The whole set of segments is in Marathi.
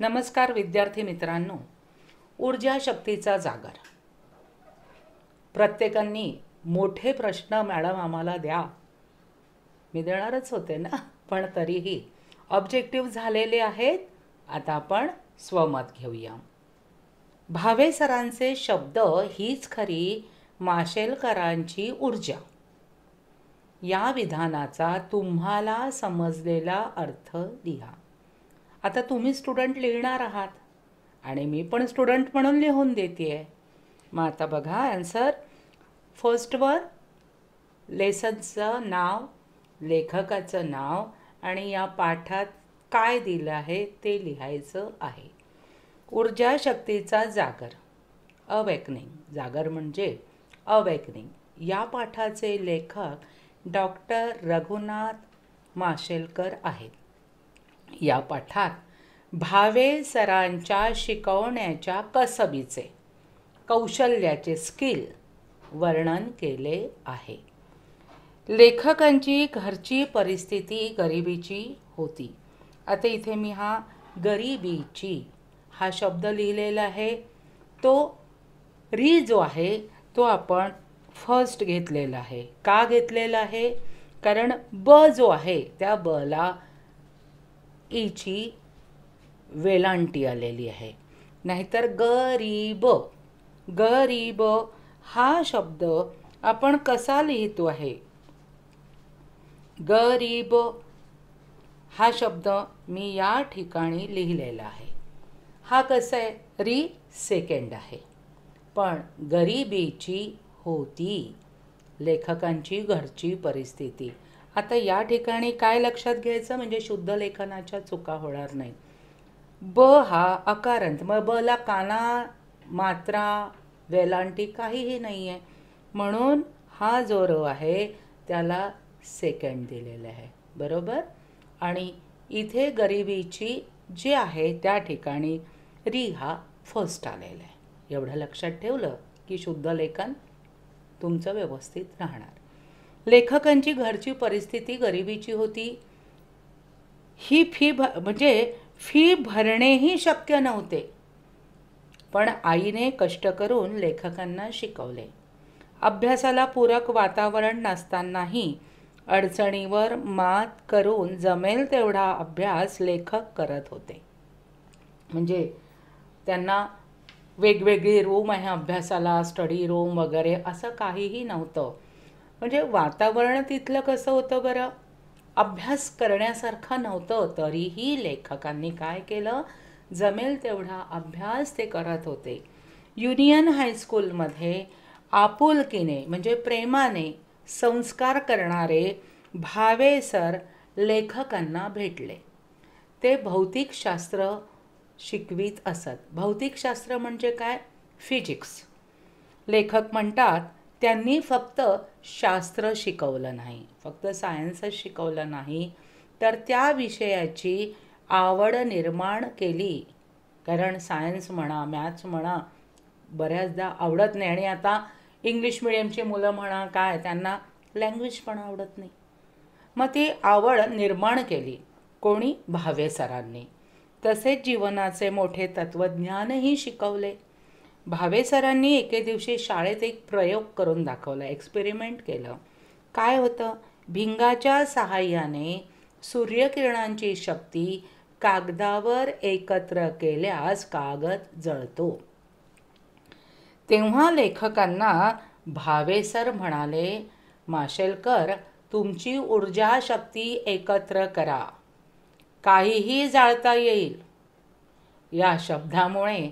नमस्कार विद्यार्थी मित्रांनो, ऊर्जा शक्तीचा जागर. प्रत्येकांनी मोठे प्रश्न मॅडम आम्हाला द्या, मी देणारच होते ना, पण तरीही ऑब्जेक्टिव्ह झालेले आहेत. आता आपण स्वमत घेऊया. भावे सरांचे शब्द हीच खरी माशेलकरांची ऊर्जा. या विधानाचा तुम्हाला समजलेला अर्थ लिहा. आता तुम्ही स्टुडंट लिहिणार आहात आणि मी पण स्टुडंट म्हणून लिहून देते. मग आता बघा आन्सर. फर्स्टवर लेसनचं नाव, लेखकाचं नाव आणि या पाठात काय दिलं आहे ते लिहायचं आहे. ऊर्जा शक्तीचा जागर, अवेकनिंग. जागर म्हणजे अवेकनिंग. या पाठाचे लेखक डॉक्टर रघुनाथ माशेलकर आहेत. या पाठात भावे सरांच्या शिकवण्याच्या कसबीचे, कौशल्याचे, स्किल वर्णन केले आहे. लेखकांची घरची परिस्थिती गरिबीची होती. आता इथे मी हा गरिबीची हा शब्द लिहिलेला आहे. तो री जो आहे तो आपण फर्स्ट घेतलेला आहे. का घेतलेला आहे? कारण ब जो आहे त्या बला ईची वेलांटी आलेली आहे. नाहीतर गरीब, गरीब हा शब्द आपण कसा लिहितो आहे? गरीब हा शब्द मी या ठिकाणी लिहिलेला आहे. हा कसा आहे? री सेकंड आहे. पण गरिबीची होती, लेखकांची घरची परिस्थिती. आता या ठिकाणी काय लक्षात घ्यायचं म्हणजे शुद्ध लेखनाच्या चुका होणार नाही. ब हा अकारांत, मग बला काना, मात्रा, वेलांटी काहीही नाही आहे, म्हणून हा जो र आहे त्याला सेकंड दिलेला आहे. बरोबर. आणि इथे गरिबीची जी आहे त्या ठिकाणी री हा फर्स्ट आलेला आहे. एवढं लक्षात ठेवलं की शुद्ध लेखन तुमचं व्यवस्थित राहणार. लेखकांची घरची परिस्थिती गरिबीची होती. ही म्हणजे फी भरणेही शक्य नव्हते, पण आईने कष्ट करून लेखकांना शिकवले. अभ्यासाला पूरक वातावरण नसतानाही अडचणीवर मात करून जमेल तेवढा अभ्यास लेखक करत होते. म्हणजे त्यांना वेगवेगळी रूम आहे अभ्यासाला, स्टडी रूम वगैरे असं काहीही नव्हतं. म्हणजे वातावरण तिथलं कसं होतं बरं? अभ्यास करण्यासारखं नव्हतं. तरीही लेखकांनी काय केलं? जमेल तेवढा अभ्यास ते करत होते. युनियन हायस्कूलमध्ये आपुलकीने म्हणजे प्रेमाने संस्कार करणारे भावे सर लेखकांना भेटले. ते भौतिकशास्त्र शिकवित असत. भौतिकशास्त्र म्हणजे काय? फिजिक्स. लेखक म्हणतात त्यांनी फक्त शास्त्र शिकवलं नाही, फक्त सायन्सच शिकवलं नाही, तर त्या विषयाची आवड निर्माण केली. कारण सायन्स म्हणा, मॅथ्स म्हणा बऱ्याचदा आवडत नाही. आणि आता इंग्लिश मिडियमची मुलं म्हणा काय, त्यांना लँग्वेज पण आवडत नाही. मग ती आवड निर्माण केली कोणी? भावे सरांनी. तसेच जीवनाचे मोठे तत्त्वज्ञानही शिकवले. भावे सरांनी एके दिवशी शाळेत एक प्रयोग करून दाखवला, एक्सपेरिमेंट केलं. काय होतं? भिंगाच्या सहाय्याने सूर्यकिरणांची शक्ती कागदावर एकत्र केल्यास कागद जळतो. तेव्हा लेखकांना भावे सर म्हणाले, माशेलकर तुमची ऊर्जा शक्ती एकत्र करा, काहीही जाळता येईल. या शब्दामुळे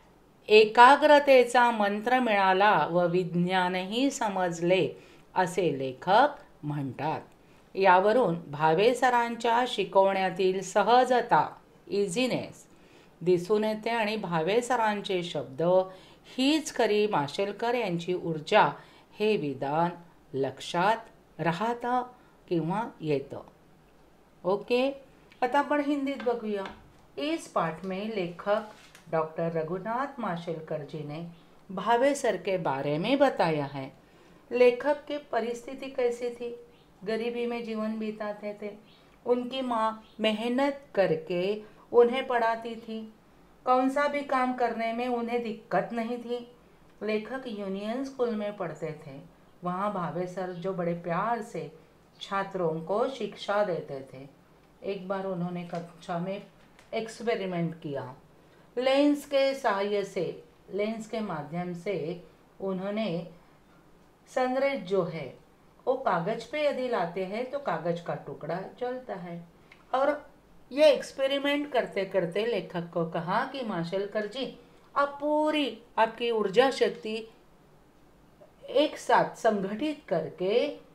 एकाग्रतेचा मंत्र मिळाला व विज्ञानही समजले असे लेखक म्हणतात. यावरून भावे सरांच्या शिकवण्यातील सहजता, इझिनेस दिसून येते. आणि भावे सरांचे शब्द हीच खरी माशेलकर यांची ऊर्जा हे विधान लक्षात राहतं किंवा येतं. ओके. आता आपण हिंदीत बघूया. इस पाठ में लेखक डॉक्टर रघुनाथ माशेलकर जी ने भावे सर के बारे में बताया है. लेखक की परिस्थिति कैसी थी? गरीबी में जीवन बिताते थे. उनकी माँ मेहनत करके उन्हें पढ़ाती थी. कौन सा भी काम करने में उन्हें दिक्कत नहीं थी। लेखक यूनियन स्कूल में पढ़ते थे। वहाँ भावे सर जो बड़े प्यार से छात्रों को शिक्षा देते थे। एक बार उन्होंने कक्षा में एक्सपेरिमेंट किया। लेंस के सहायता से, लेंस के माध्यम से उन्होंने संग्रहित जो है वो कागज पे यदि लाते हैं तो कागज का टुकड़ा जलता है। और ये एक्सपेरिमेंट करते करते लेखक को कहा कि माशेलकर जी, आप पूरी आपकी ऊर्जा शक्ति एक साथ संगठित करके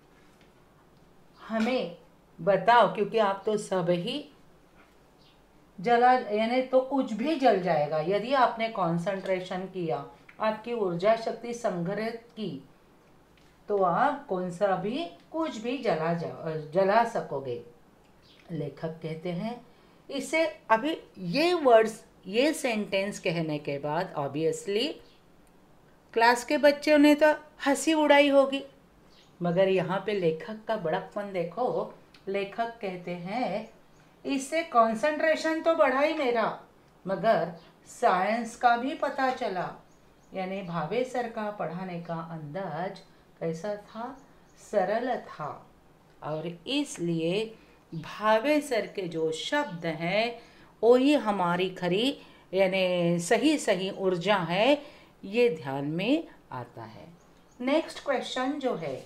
हमें बताओ, क्योंकि आप तो सब ही जला, यानी तो कुछ भी जल जाएगा यदि आपने कंसंट्रेशन किया, आपकी ऊर्जा शक्ति संग्रहित की, तो आप कौन सा भी कुछ भी जला सकोगे। लेखक कहते हैं इसे, अभी ये वर्ड्स, ये सेंटेंस कहने के बाद ऑब्वियसली क्लास के बच्चों ने तो हंसी उड़ाई होगी, मगर यहाँ पे लेखक का बड़प्पन देखो। लेखक कहते हैं इससे कंसंट्रेशन तो बढ़ा ही मेरा, मगर साइंस का भी पता चला। यानी भावे सर का पढ़ाने का अंदाज कैसा था, सरल था, और इसलिए भावे सर के जो शब्द हैं वही हमारी खरी यानी सही सही ऊर्जा है, ये ध्यान में आता है। नेक्स्ट क्वेश्चन जो है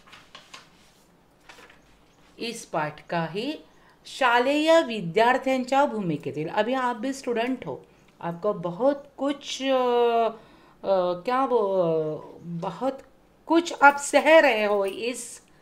इस पाठ का ही, शालेय विद्यार्थ्यांच्या भूमिकेतील। अभी आप भी स्टूडेंट हो, आपको बहुत कुछ बहुत कुछ आप सह रहे हो इस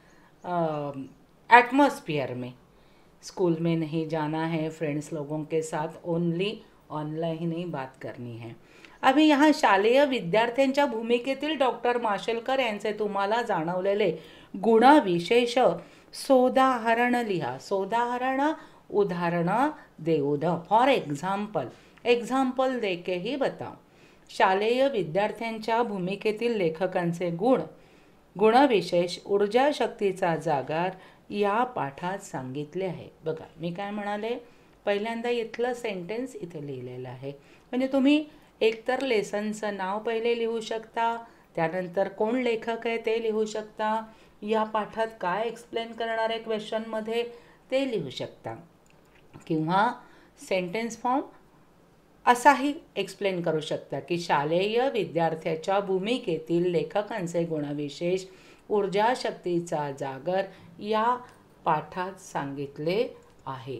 एटमॉस्फेयर में। स्कूल में नहीं जाना है, फ्रेंड्स लोगों के साथ ओनली ऑनलाइन ही बात करनी है। अभी यहाँ शालेय विद्यार्थ्यांच्या भूमिकेतील डॉक्टर माशेलकर यांचे तुम्हाला जाणवलेले गुणविशेष सोदाहरण लिहा। सोदाहरण उदाहरण देऊन, फॉर एग्जाम्पल, एग्जाम्पल दे के ही बताओ। शालेय विद्यार्थ्यांच्या भूमिकेतील लेखकांचे गुण, गुणविशेष ऊर्जा शक्तीचा जागर या पाठात सांगितले आहे। बघा मी काय म्हणाले, पहिल्यांदा इथलं सेंटेन्स इथे लिहिलेलं आहे, म्हणजे तुम्ही एकतर लेसनचं नाव पहिले लिहू शकता, त्यानंतर कोण लेखक आहे ते लिहू शकता, या पाठात काय एक्सप्लेन करणार आहे क्वेश्चनमध्ये ते लिहू शकता, किंवा सेंटेन्स फॉर्म असाही एक्सप्लेन करू शकता की शालेय विद्यार्थ्याच्या भूमिकेतील लेखकांचे गुणविशेष ऊर्जा शक्तीचा जागर या पाठात सांगितले आहे।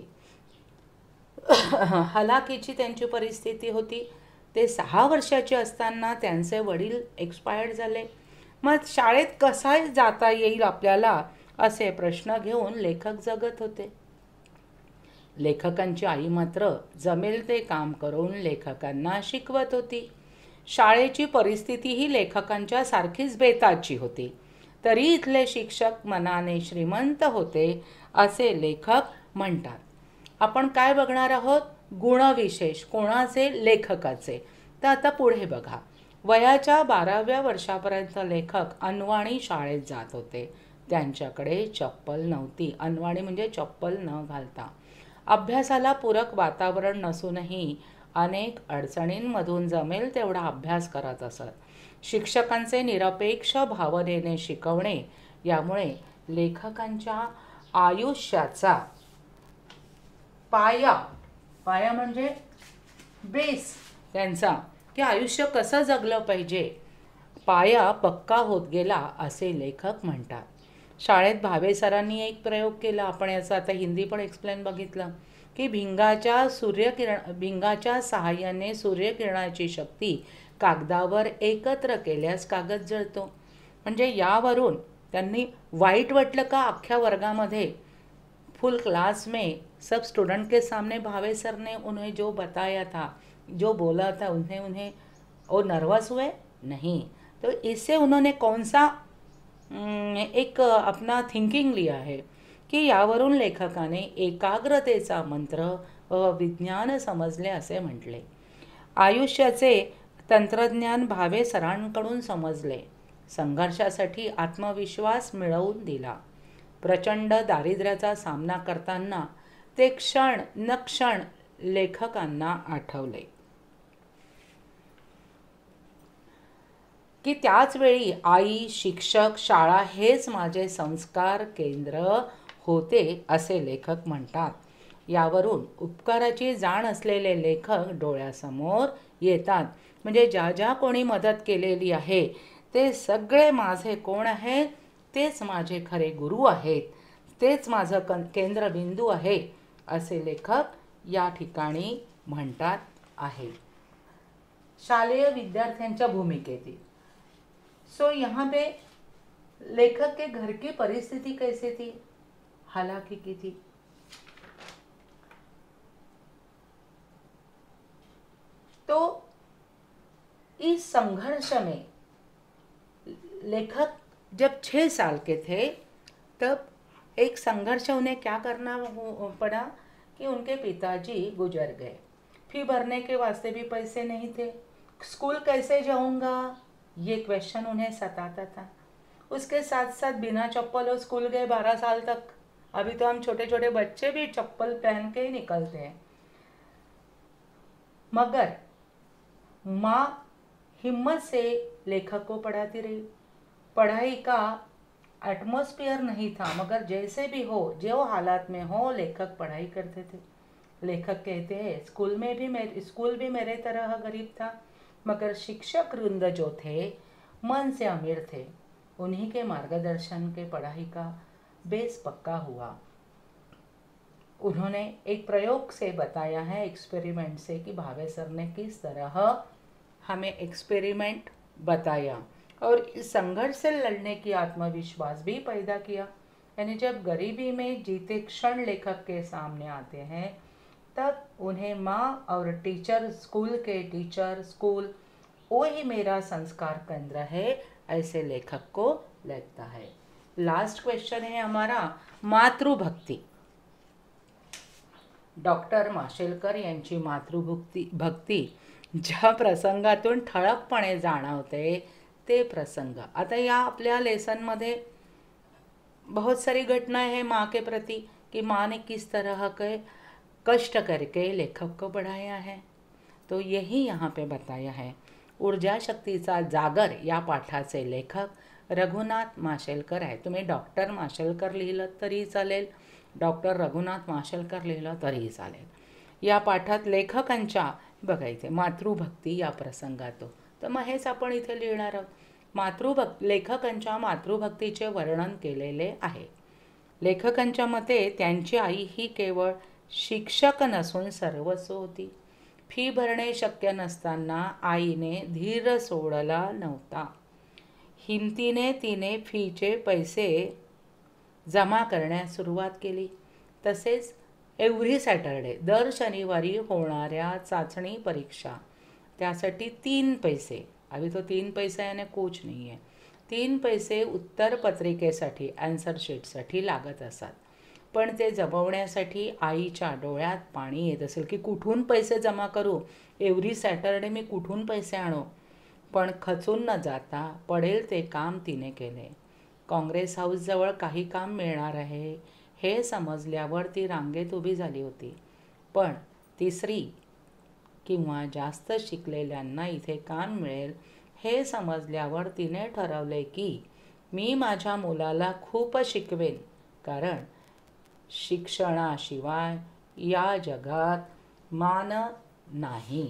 हलाखीची त्यांची परिस्थिती होती, ते 6 वर्षाचे असताना त्यांचे वडील एक्सपायर्ड झाले। मग शाळेत कसा जाता येईल आपल्याला असे प्रश्न घेऊन लेखक जगत होते। लेखकांची आई मात्र जमेल ते काम करून लेखकांना शिकवत होती। शाळेची परिस्थितीही लेखकांच्या सारखीच बेताची होती, तरी इथले शिक्षक मनाने श्रीमंत होते असे लेखक म्हणतात। आपण काय बघणार आहोत, गुणविशेष कोणाचे, लेखकाचे। तर आता पुढे बघा, वयाच्या 12व्या वर्षापर्यंत लेखक अनवाणी शाळेत जात होते। त्यांच्याकडे चप्पल नव्हती, अनवाणी म्हणजे चप्पल न घालता। अभ्यासाला पूरक वातावरण नसूनही अनेक अडचणींमधून जमेल तेवढा अभ्यास करत असत। शिक्षकांचे निरपेक्ष भावनेने शिकवणे यामुळे लेखकांच्या आयुष्याचा पाया म्हणजे बेस त्यांचा, की आयुष्य कसं जगलं पाहिजे, पाया पक्का होत गेला असे लेखक म्हणतात। शाळेत भावे सरांनी एक प्रयोग केला, आपण याचा आता हिंदी पण एक्सप्लेन बघितलं, की भिंगाच्या सहाय्याने सूर्यकिरणाची शक्ती कागदावर एकत्र केल्यास कागद जळतो। म्हणजे यावरून त्यांनी वाईट वाटलं का अख्ख्या वर्गामध्ये, फुल क्लास में सब स्टूडेंट के सामने भावे सर ने उन्हें जो बताया था, जो बोला था, उन्हें वो नर्वस हुए नहीं। तो इससे उन्होंने कौन सा एक अपना थिंकिंग लिया है की यावरून लेखकाने एकाग्रतेचा मंत्र विज्ञान समजले असे म्हटले। आयुष्याचे तंत्रज्ञान भावे सरांकडून समजले। संघर्षासाठी आत्मविश्वास मिळवून दिला। प्रचंड दारिद्र्याचा सामना करताना ते क्षण न क्षण लेखकांना आठवले। की त्याच वेळी आई, शिक्षक, शाळा हेच माझे संस्कार केंद्र होते असे लेखक म्हणतात. यावरून उपकाराची जाण असलेले लेखक डोळ्यासमोर येतात. म्हणजे ज्या ज्या कोणी मदत केलेली आहे ते सगळे माझे कोण आहेत, तेच माझे खरे गुरु आहेत, तेच माझं केंद्रबिंदू आहे असे लेखक या ठिकाणी म्हणतात आहे. शालेय विद्यार्थ्यांच्या भूमिकेतील सो यहाँ पे लेखक के घर की परिस्थिति कैसे थी, हालाकी की थी. तो इस संघर्ष में लेखक जब 6 साल के थे तब एक संघर्ष उन्हें क्या करना पड़ा कि उनके पिताजी गुजर गए. फी भरने के वास्ते भी पैसे नहीं थे. स्कूल कैसे जाऊंगा ये क्वेश्चन उन्हें सताता था. उसके साथ साथ बिना चप्पल स्कूल गए 12 साल तक. अभी तो हम छोटे छोटे बच्चे भी चप्पल पहन के ही निकलते हैं. मगर माँ हिम्मत से लेखक को पढ़ाती रही. पढ़ाई का एटमॉस्फेयर नहीं था, मगर जैसे भी हो, जो हालात में हो, लेखक पढ़ाई करते थे. लेखक कहते हैं स्कूल भी मेरे तरह गरीब था, मगर शिक्षक वृंद जो थे मन से अमीर थे. उन्हीं के मार्गदर्शन के पढ़ाई का बेस पक्का हुआ. उन्होंने एक प्रयोग से बताया है, एक्सपेरिमेंट से, कि भावे सर ने किस तरह हमें एक्सपेरिमेंट बताया और इस संघर्ष से लड़ने की आत्मविश्वास भी पैदा किया. यानी जब गरीबी में जीते क्षण लेखक के सामने आते हैं तब उन्हें माँ और टीचर, स्कूल के टीचर, स्कूल वो ही मेरा संस्कार केंद्र है ऐसे लेखक को लगता है. लास्ट क्वेश्चन है हमारा मातृभक्ती. डॉक्टर माशेलकर यांची मातृभक्ती ज्या प्रसंगातून ठळकपणे जाणवते ते प्रसंग. आता या आपल्या लेसनमध्ये बहुत सारी घटनाएं हैं माँ के प्रति कि माँ ने किस तरह के कष्ट करके लेखक को पढ़ाया है. तो यही यहाँ पे बताया है. ऊर्जा शक्तीचा जागर या पाठाचे लेखक रघुनाथ माशेलकर आहे. तुम्ही डॉक्टर माशेलकर लिहिलं तरी चालेल, डॉक्टर रघुनाथ माशेलकर लिहिलं तरी चालेल. या पाठात लेखकांच्या बघा इथे मातृभक्ती या प्रसंगात तर मग हेच आपण इथे लिहिणार आहोत. लेखकांच्या मातृभक्तीचे वर्णन केलेले आहे. लेखकांच्या मते त्यांची आई ही केवळ शिक्षक नसून सर्वस्व होती. फी भरणे शक्य नसताना आईने धीर सोडला नव्हता. हिमतीने तिने फीचे पैसे जमा करण्यास सुरुवात केली. तसेच एव्हरी सॅटरडे, दर शनिवारी होणाऱ्या चाचणी परीक्षा, त्यासाठी 3 पैसे, अभी तो 3 पैसे याने कुछ नाही आहे, 3 पैसे उत्तरपत्रिकेसाठी, आन्सर शीटसाठी लागत असतात. पण ते जमवण्यासाठी आईच्या डोळ्यात पाणी येत असेल की कुठून पैसे जमा करू, एव्हरी सॅटरडे मी कुठून पैसे आणू. पण खचून न जाता पडेल ते काम तिने केले. काँग्रेस हाऊसजवळ काही काम मिळणार आहे हे समजल्यावर ती रांगेत उभी झाली होती. पण तिसरी किंवा जास्त शिकलेल्यांना इथे काम मिळेल हे समजल्यावर तिने ठरवले की मी माझ्या मुलाला खूप शिकवेन, कारण शिक्षणाशिवाय या जगात मान नाही.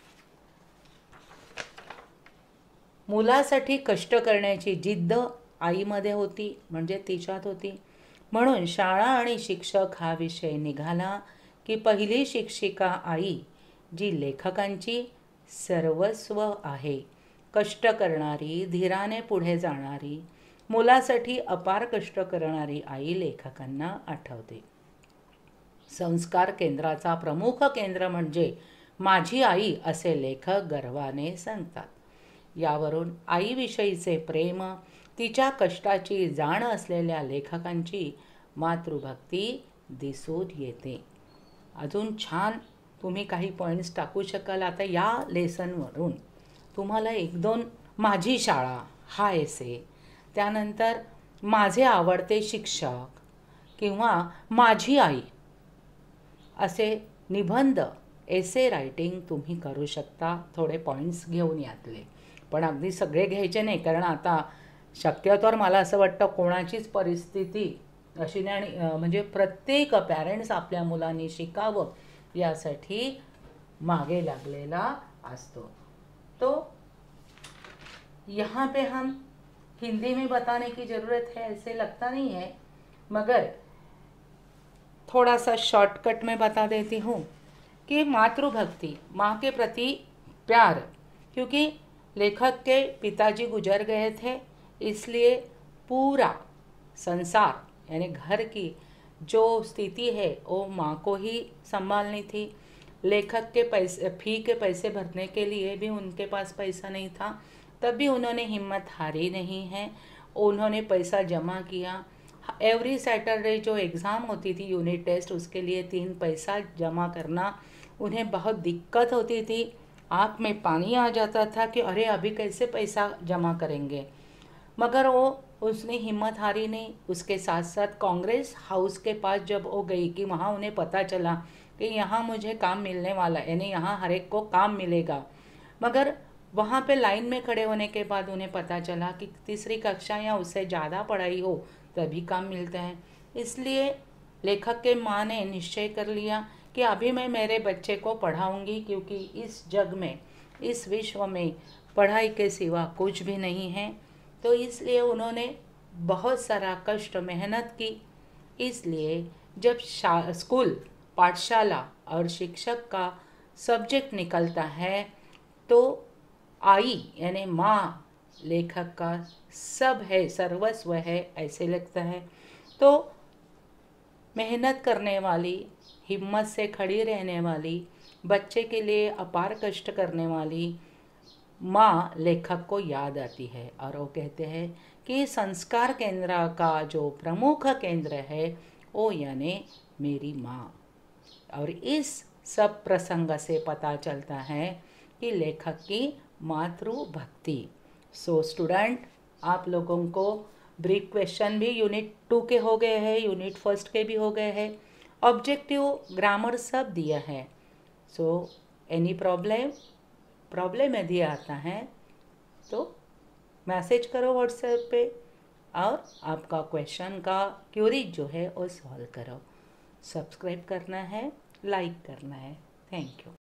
मुलासाठी कष्ट करण्याची जिद्द आईमध्ये होती, म्हणजे तिच्यात होती. म्हणून शाळा आणि शिक्षक हा विषय निघाला की पहिली शिक्षिका आई, जी लेखकांची सर्वस्व आहे, कष्ट करणारी, धीराने पुढे जाणारी, मुलासाठी अपार कष्ट करणारी आई लेखकांना आठवते. संस्कार केंद्राचा प्रमुख केंद्र म्हणजे माझी आई असे लेखक गर्वाने सांगतात. यावरून आईविषयीचे प्रेम, तिच्या कष्टाची जाण असलेल्या लेखकांची मातृभक्ती दिसून येते. अजून छान तुम्ही काही पॉईंट्स टाकू शकाल. आता या लेसनवरून तुम्हाला 1-2 माझी शाळा हा एसे, त्यानंतर माझे आवडते शिक्षक किंवा माझी आई असे निबंध, एसे रायटिंग तुम्ही करू शकता, थोडे पॉईंट्स घेऊन यातले. पण अगदी सगळे घ्यायचे नाही, कारण आता शक्यतोवर मला असं वाटतं कोणाचीच परिस्थिती अशी नाही, आणि म्हणजे प्रत्येक पॅरेंट्स आपल्या मुलांनी शिकावं यासाठी मागे लागलेला असतो. तो यहाँ पे हम हिंदी में बताने की ज़रूरत है ऐसे लगता नहीं है, मगर थोड़ा सा शॉर्टकट में बता देती हूँ कि मातृभक्ति, माँ के प्रति प्यार, क्योंकि लेखक के पिताजी गुजर गए थे, इसलिए पूरा संसार यानी घर की जो स्थिति है वो माँ को ही संभालनी थी। लेखक के पैसे, फी के पैसे भरने के लिए भी उनके पास पैसा नहीं था, तब भी उन्होंने हिम्मत हारी नहीं है, उन्होंने पैसा जमा किया। एवरी सैटरडे जो एग्ज़ाम होती थी यूनिट टेस्ट, उसके लिए 3 पैसा जमा करना उन्हें बहुत दिक्कत होती थी। आँख में पानी आ जाता था कि अरे अभी कैसे पैसा जमा करेंगे, मगर उसने हिम्मत हारी नहीं। उसके साथ साथ कांग्रेस हाउस के पास जब वो गई कि वहाँ उन्हें पता चला कि यहाँ मुझे काम मिलने वाला, यानी यहाँ हर एक को काम मिलेगा, मगर वहाँ पे लाइन में खड़े होने के बाद उन्हें पता चला कि तीसरी कक्षा या उससे ज़्यादा पढ़ाई हो तभी काम मिलता है। इसलिए लेखक के माँ ने निश्चय कर लिया कि अभी मैं मेरे बच्चे को पढ़ाऊँगी, क्योंकि इस जग में, इस विश्व में पढ़ाई के सिवा कुछ भी नहीं है। तो इसलिए उन्होंने बहुत सारा कष्ट मेहनत की। इसलिए जब स्कूल, पाठशाला और शिक्षक का सब्जेक्ट निकलता है तो आई यानी माँ लेखक का सब है, सर्वस्व है ऐसे लगता है। तो मेहनत करने वाली, हिम्मत से खड़ी रहने वाली, बच्चे के लिए अपार कष्ट करने वाली माँ लेखक को याद आती है, और वो कहते हैं कि संस्कार केंद्र का जो प्रमुख केंद्र है वो यानी मेरी माँ। और इस सब प्रसंग से पता चलता है कि लेखक की मातृभक्ति। सो स्टूडेंट, आप लोगों को ब्रीफ क्वेश्चन भी यूनिट 2 के हो गए हैं, यूनिट 1 के भी हो गए हैं, ऑब्जेक्टिव, ग्रामर सब दिया है। सो एनी प्रॉब्लम यदि आता है तो मैसेज करो व्हाट्सएप पे, और आपका क्वेश्चन का क्यूरी जो है वो सॉल्व करो। सब्सक्राइब करना है, लाइक करना है। Thank you.